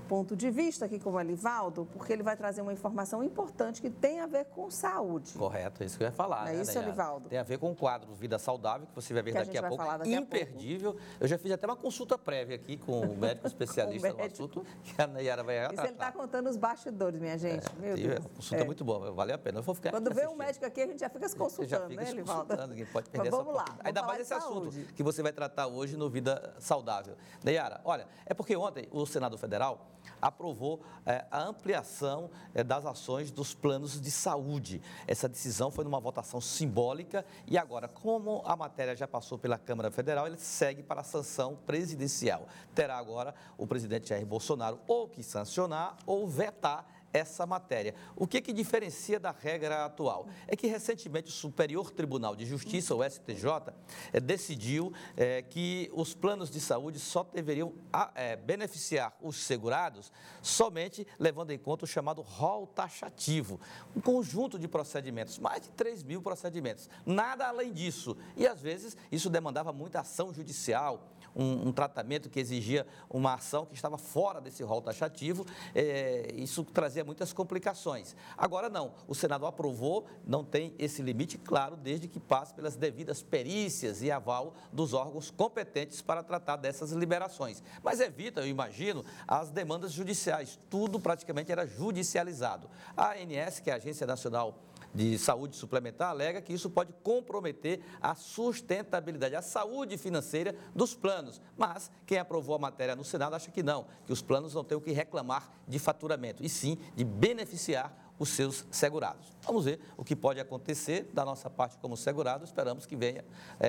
ponto de vista aqui com o Elivaldo, porque ele vai trazer uma informação importante que tem a ver com saúde. Correto, é isso que eu ia falar. É né, isso, Nayara? Tem Tem a ver com o quadro Vida Saudável, que você vai ver que daqui a pouco. Imperdível. Eu já fiz até uma consulta prévia aqui com o médico especialista no assunto, que a Nayara vai tratar. Isso ele está contando os bastidores, minha gente. Meu É Deus. uma consulta muito boa, vale a pena. Eu vou ficar Quando vê um médico aqui, a gente já fica se consultando, né, Elivaldo? Ninguém pode perder Mas vamos essa lá, oportunidade. Ainda mais esse saúde. assunto que você vai tratar hoje no Vida Saudável. Nayara, olha, é porque ontem o Senado Federal aprovou a ampliação das ações dos planos de saúde. Essa decisão foi numa votação simbólica e agora, como a matéria já passou pela Câmara Federal, ele segue para a sanção presidencial. Terá agora o presidente Jair Bolsonaro ou que sancionar ou vetar essa matéria. O que diferencia da regra atual? É que recentemente o Superior Tribunal de Justiça, o STJ, decidiu que os planos de saúde só deveriam beneficiar os segurados somente levando em conta o chamado rol taxativo, um conjunto de procedimentos, mais de 3 mil procedimentos, nada além disso. E às vezes isso demandava muita ação judicial, um tratamento que exigia uma ação que estava fora desse rol taxativo, isso trazia muitas complicações. Agora não, o Senado aprovou, não tem esse limite, claro, desde que passe pelas devidas perícias e aval dos órgãos competentes para tratar dessas liberações. Mas evita, eu imagino, as demandas judiciais, tudo praticamente era judicializado. A ANS, que é a Agência Nacional de Saúde Suplementar, alega que isso pode comprometer a sustentabilidade, a saúde financeira dos planos. Mas quem aprovou a matéria no Senado acha que não, que os planos não têm o que reclamar de faturamento, e sim de beneficiar os seus segurados. Vamos ver o que pode acontecer da nossa parte como segurado. Esperamos que venha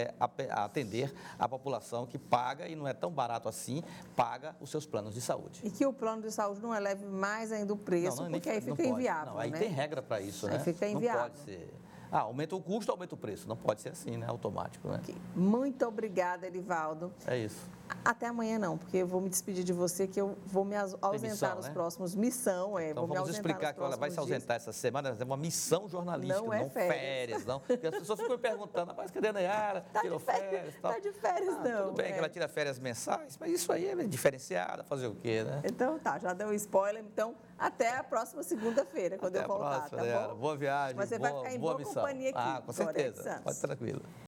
a atender a população que paga, e não é tão barato assim, paga os seus planos de saúde. E que o plano de saúde não eleve mais ainda o preço, porque aí fica inviável. Não, aí tem regra para isso, né? Aí fica inviável. Não pode ser. Aumenta o custo, aumenta o preço. Não pode ser assim, né? Automático, né? Muito obrigada, Elivaldo. É isso. Até amanhã não, porque eu vou me despedir de você, que eu vou me ausentar missão, nos né? próximos. Missão, Então vou vamos explicar que ela vai se ausentar essa semana, é uma missão jornalística, não férias, não. Porque as pessoas ficam me perguntando, mas cadê a Nayara? Tirou férias e tal. Tá de férias, não. Tudo bem que ela tira férias mensais, mas isso aí é diferenciada, fazer o quê, né? Então tá, já deu um spoiler, então até a próxima segunda-feira, quando eu voltar, próxima, tá Nayara. bom? Boa viagem, Mas você vai ficar em boa missão. companhia aqui. Com certeza, pode tranquilo.